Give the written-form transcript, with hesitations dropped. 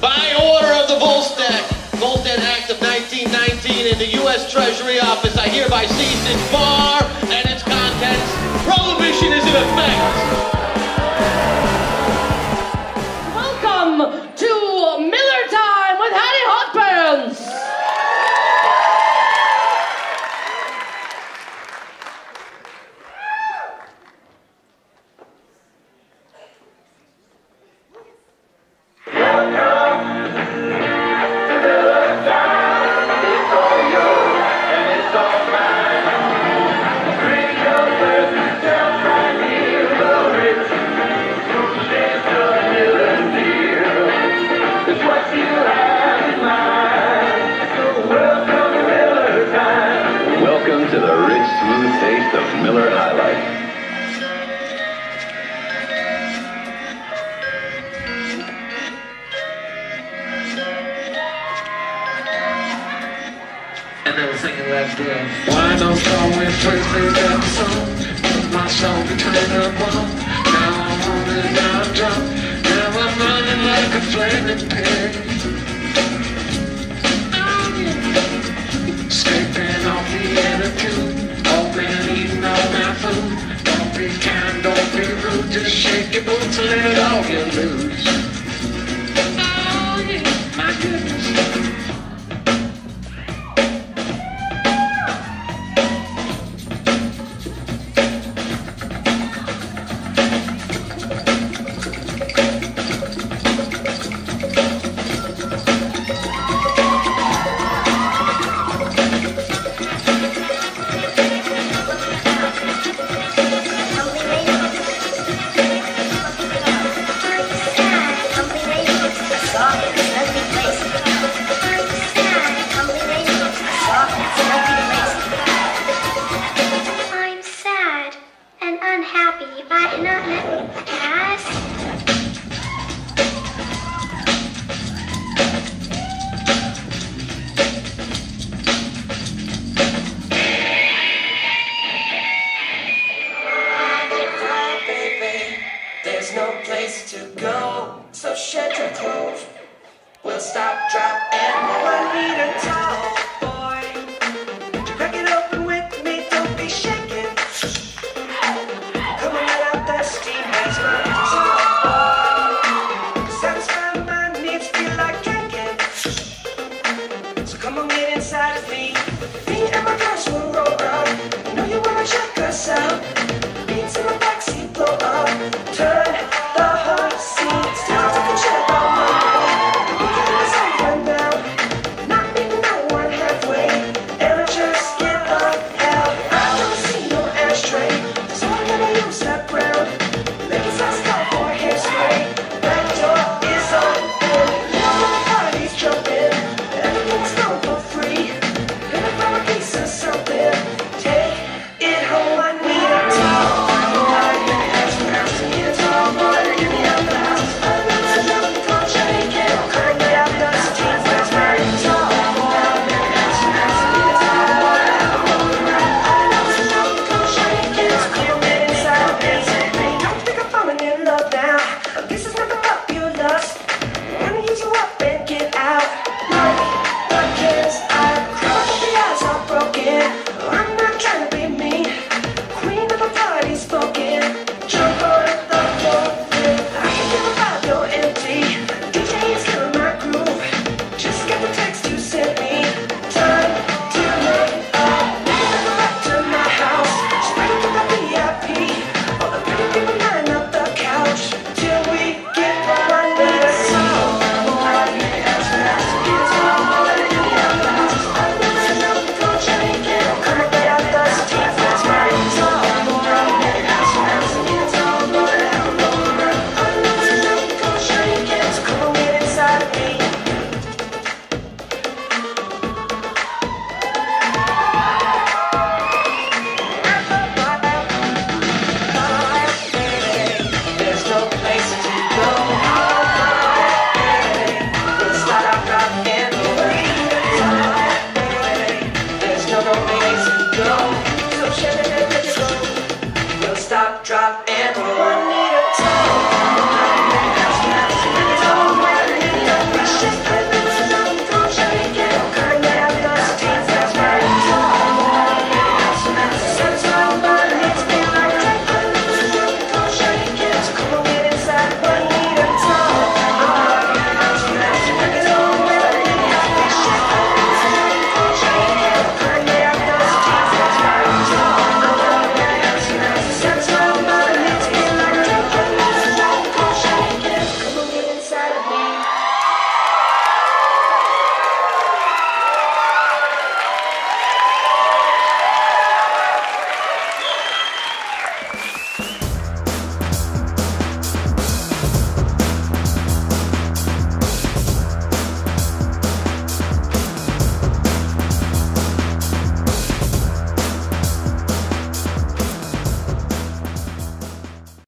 By order of the Volstead Act of 1919 in the U.S. Treasury Office, I hereby seize this bar and its contents. Prohibition is in effect. Welcome to Miller Time with Hattie Hotpants. Welcome to the rich, smooth taste of Miller High Life. And then singing like this. Why don't call me first place that song? Put my soul between the bone. Now I'm running, now I'm drunk. Now I'm running like a flaming pig. Scraping off the attitude. Open, eating all my food. Don't be kind, don't be rude. Just shake your boots and let all you lose. Oh yeah, my goodness. I'm sad and unhappy, but not as. Baby, there's no place to go, so shed your clothes. We'll stop, drop, and roll. I need a towel.